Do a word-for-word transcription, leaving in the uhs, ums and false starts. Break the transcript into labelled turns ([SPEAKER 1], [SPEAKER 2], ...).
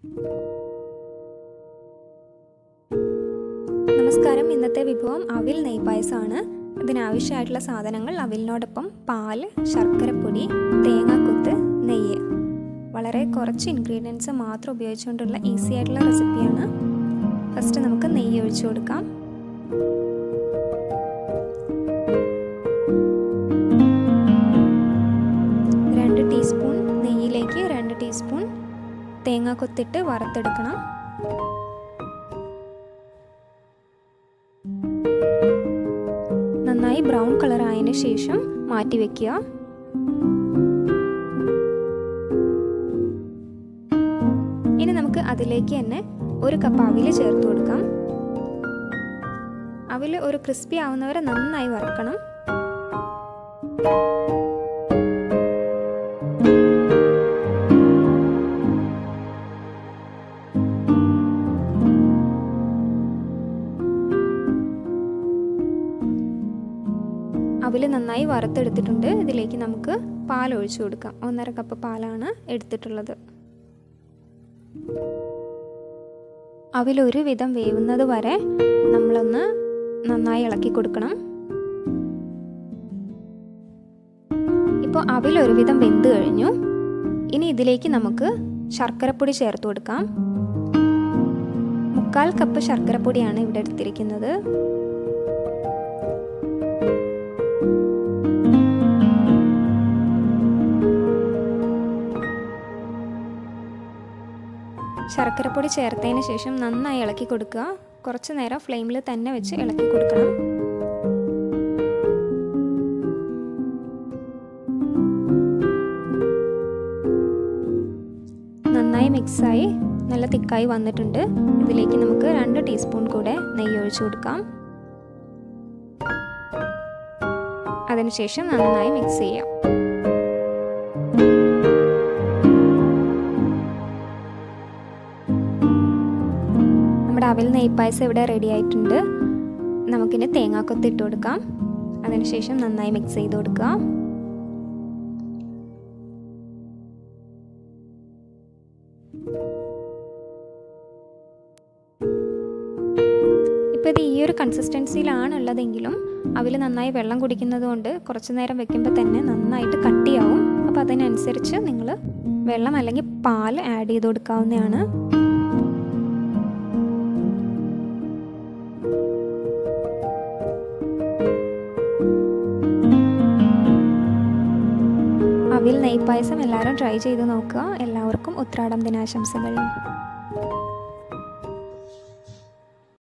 [SPEAKER 1] നമസ്കാരം. ഇന്നത്തെ വിഭവം അവിൽ നെയ്പായസമാണ്. ഇതിനാവശ്യമായിട്ടുള്ള സാധനങ്ങൾ അവിലിനോടൊപ്പം പാൽ, ശർക്കരപ്പൊടി, തേങ്ങാക്കൊത്ത്, നെയ്യ്. വളരെ കുറച്ച് ഇൻഗ്രീഡിയൻസ് മാത്രം ഉപയോഗിച്ചുകൊണ്ടുള്ള ഈസി ആയിട്ടുള്ള റെസിപ്പിയാണ്. ഫസ്റ്റ് നമുക്ക് നെയ്യ് ഒഴിച്ചു കൊടുക്കാം. രണ്ട് ടീസ്പൂൺ നെയ്യിലേക്ക് രണ്ട് ടീസ്പൂൺ തേങ്ങാക്കൊത്തിട്ട് വറുത്തെടുക്കണം. നന്നായി ബ്രൗൺ കളർ ആയതിനു ശേഷം മാറ്റി വെക്കുക. ഇനി നമുക്ക് അതിലേക്ക് തന്നെ ഒരു കപ്പ് അവിൽ ചേർത്ത് കൊടുക്കാം. അവിൽ ഒരു ക്രിസ്പി ആവുന്നവരെ നന്നായി വറുക്കണം. അവിൽ നന്നായി വറുത്തെടുത്തിട്ടുണ്ട്. ഇതിലേക്ക് നമുക്ക് പാൽ ഒഴിച്ചു കൊടുക്കാം. ഒന്നര കപ്പ് പാലാണ് എടുത്തിട്ടുള്ളത്. അവിൽ ഒരു വിധം വേവുന്നത് വരെ നമ്മളൊന്ന് നന്നായി ഇളക്കി കൊടുക്കണം. ഇപ്പോൾ അവിൽ ഒരുവിധം വെന്ത് കഴിഞ്ഞു. ഇനി ഇതിലേക്ക് നമുക്ക് ശർക്കരപ്പൊടി ചേർത്ത് കൊടുക്കാം. മുക്കാൽ കപ്പ് ശർക്കരപ്പൊടിയാണ് ഇവിടെ എടുത്തിരിക്കുന്നത്. ശർക്കരപ്പൊടി ചേർത്തതിന് ശേഷം നന്നായി ഇളക്കി കൊടുക്കുക. കുറച്ച് നേരം ഫ്ലെയിമിൽ തന്നെ വെച്ച് ഇളക്കി കൊടുക്കണം. നന്നായി മിക്സായി നല്ല തിക്കായി വന്നിട്ടുണ്ട്. ഇതിലേക്ക് നമുക്ക് രണ്ട് ടീസ്പൂൺ കൂടെ നെയ്യ് ഒഴിച്ചു കൊടുക്കാം. അതിനുശേഷം നന്നായി മിക്സ് ചെയ്യാം. നമ്മുടെ അവിൽ നെയ്പായസം ഇവിടെ റെഡി ആയിട്ടുണ്ട്. നമുക്കിനി തേങ്ങാക്കൊത്ത് ഇട്ട് കൊടുക്കാം. അതിനുശേഷം നന്നായി മിക്സ് ചെയ്ത് കൊടുക്കുക. ഇപ്പോൾ ഇത് ഈ ഒരു കൺസിസ്റ്റൻസിയിലാണ് ഉള്ളതെങ്കിലും അവിൽ നന്നായി വെള്ളം കുടിക്കുന്നത് കൊണ്ട് കുറച്ച് നേരം വെക്കുമ്പോൾ തന്നെ നന്നായിട്ട് കട്ടിയാവും. അപ്പോൾ അതിനനുസരിച്ച് നിങ്ങൾ വെള്ളം അല്ലെങ്കിൽ പാൽ ആഡ് ചെയ്ത് കൊടുക്കാവുന്നതാണ്. അവിൽ നെയ്പായസം എല്ലാവരും ട്രൈ ചെയ്ത് നോക്കുക. എല്ലാവർക്കും ഉത്രാടം ദിനാശംസകൾ.